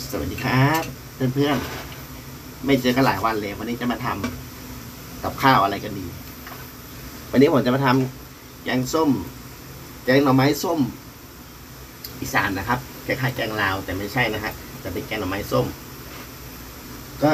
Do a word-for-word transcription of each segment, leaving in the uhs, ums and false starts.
สวัสดีครับเพื่อนๆไม่เจอกันหลายวันเลยวันนี้จะมาทำกับข้าวอะไรกันดีวันนี้ผมจะมาทำแกงส้มแกงหน่อไม้ส้มอีสานนะครับคล้ายๆแกงลาวแต่ไม่ใช่นะครับจะเป็นแกงหน่อไม้ส้มก็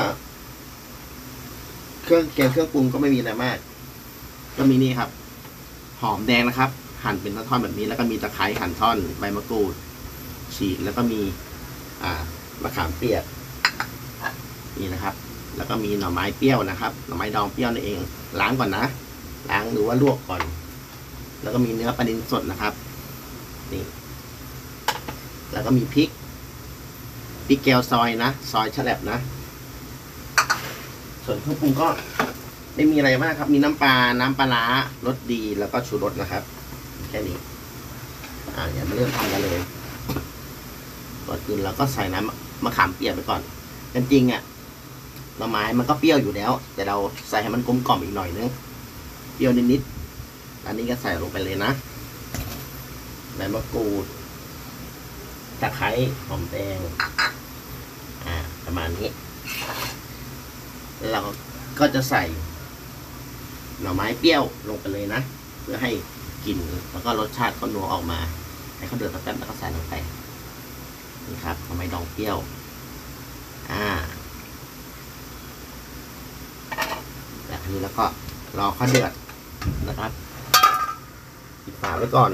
เครื่องแกงเครื่องปรุงก็ไม่มีอะไรมากก็มีนี่ครับหอมแดงนะครับหั่นเป็นท่อนๆแบบนี้แล้วก็มีตะไคร้หั่นท่อนใบมะกรูดฉีกแล้วก็มีอ่ามะขามเปียกนี่นะครับแล้วก็มีหน่อไม้เปรี้ยวนะครับหน่อไม้ดองเปรี้ยวนั่นเองล้างก่อนนะล้างหรือว่าลวกก่อนแล้วก็มีเนื้อปลานิลสดนะครับนี่แล้วก็มีพริกพริกแกวซอยนะซอยฉลับนะส่วนเครื่องปรุงก็ไม่มีอะไรมากครับมีน้ำปลาน้ำปลาร้ารสดีแล้วก็ชูรสนะครับแค่นี้อ่าเดี๋ยวมาเริ่มทำกันเลยก่อนอื่นเราก็ใส่น้ำมะขามเปียกไปก่อนจริงๆอ่ะหน่อไม้มันก็เปรี้ยวอยู่แล้วแต่เราใส่ให้มันกลมกล่อมอีกหน่อยนึงเปรี้ยวนิดๆอันนี้ก็ใส่ลงไปเลยนะใบมะกรูดตะไคร้หอมแดงอ่าประมาณนี้เราก็จะใส่หน่อไม้เปรี้ยวลงไปเลยนะเพื่อให้กลิ่นแล้วก็รสชาติเขานัวออกมาให้เขาเดือดแป๊บๆแล้วก็ใส่ลงไปนี่ครับหน่อไม้ดองเปรี้ยวอ่าแบบนี้แล้วก็รอเขาเดือดนะครับปิดฝาไว้ก่อน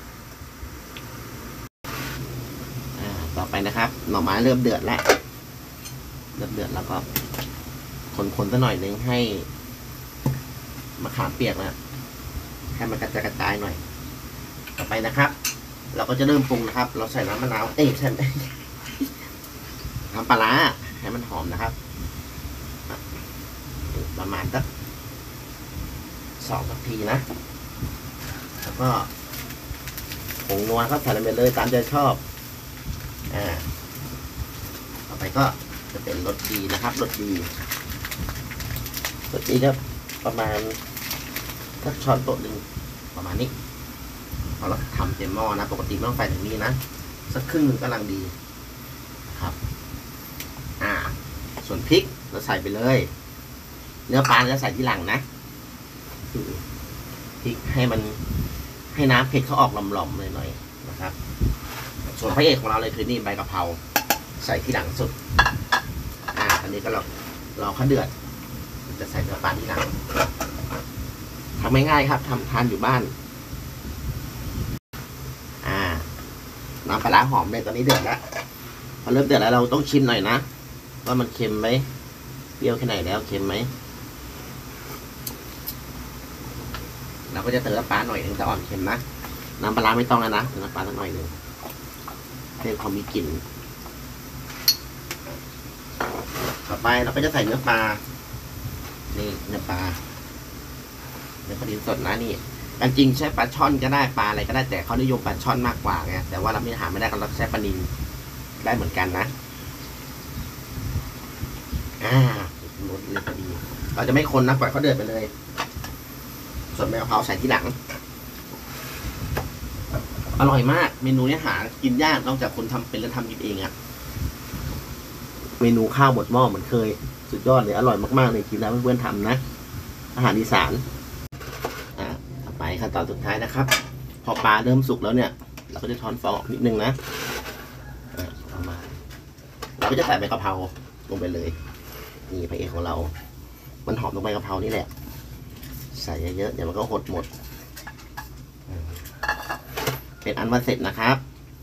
อ่าต่อไปนะครับหน่อไม้เริ่มเดือดแล้วเริ่มเดือดแล้วก็คนๆสักหน่อยนึงให้มะขามเปียกนะให้มันกระจายกระจายหน่อยต่อไปนะครับเราก็จะเริ่มปรุงนะครับเราใส่น้ำมะนาวเอ๊ะใช่ไหมน้ำปลาร้าให้มันหอมนะครับประมาณสักสองนาทีนะแล้วก็ผงนัวครับใส่ลงไปเลยตามใจชอบอ่าต่อไปก็จะเป็นรสดีนะครับรสดีรสดีก็ประมาณสักช้อนโต๊ะหนึ่งประมาณนี้พอเราทำเต็มหม้อนะปกติไม่ต้องไฟถึงนี้นะสักครึ่งหนึ่งกำลังดีครับอ่าส่วนพริกเราใส่ไปเลยเนื้อปลาจะใส่ที่หลังนะพริกให้มันให้น้ำเผ็ดเขาออกหล่อมๆหน่อยๆนะครับส่วนพระเอกของเราเลยคือนี่ใบกะเพราใส่ที่หลังสุดอ่าอันนี้ก็เราเราข้าวเดือดจะใส่เนื้อปลาที่หลังทำง่ายๆครับทำทานอยู่บ้านอ่าน้ำปลาร้าหอมเลยตอนนี้เดือดแล้วพอเริ่มเดือดแล้วเราต้องชิมหน่อยนะว่ามันเค็มไหมเปรี้ยวแค่ไหนแล้วเค็มไหมเราก็จะเติมน้ำปลาหน่อยนึงแต่อ่อนเค็มนะน้ำปลาไม่ต้องแล้วนะเติมน้ำปลาสักหน่อยหนึ่งให้เขามีกลิ่นต่อไปเราก็จะใส่เนื้อปลานี่เนื้อปลาเนื้อปลาดินสดนะนี่จริงใช้ปลาช่อนก็ได้ปลาอะไรก็ได้แต่เขานิยมปลาช่อนมากกว่าไงแต่ว่าเราไม่หาไม่ได้ก็เราใช้ปลานิลได้เหมือนกันนะอ่าลดเลยพอดีเราจะไม่คนนะปล่อยเขาเดือดไปเลยส่วนใบกะเพราใส่ที่หลังอร่อยมากเมนูนี้หากินยากนอกจากคนทำเป็นแล้วทำกินเองอะเมนูข้าวหมดหม้อเหมือนเคยสุดยอดเลยอร่อยมากๆเลยกินแล้วเพื่อนๆทำนะอาหารอีสานอ่าต่อไปขั้นตอนสุดท้ายนะครับพอปลาเริ่มสุกแล้วเนี่ยเราก็จะช้อนฟองออกนิดนึงนะอ่าประมาณเราก็จะใส่ใบกะเพราลงไปเลยนี่พระเอกของเรามันหอมลงใบกะเพรานี่แหละใส่เยอะๆเดี๋ยวมันก็หดหมดเป็นอันว่าเสร็จนะครับ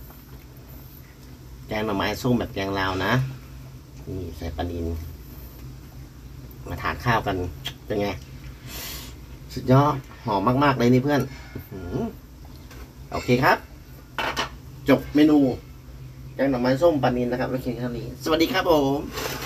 แกงหน่อไม้ส้มแบบแกงลาวนะนี่ใส่ปลานิลมาทานข้าวกันเป็นไงสุดยอดหอมมากๆเลยนี่เพื่อนโอเคครับจบเมนูแกงหน่อไม้ส้มปลานิลนะครับแล้วเคียงเท่านี้สวัสดีครับผม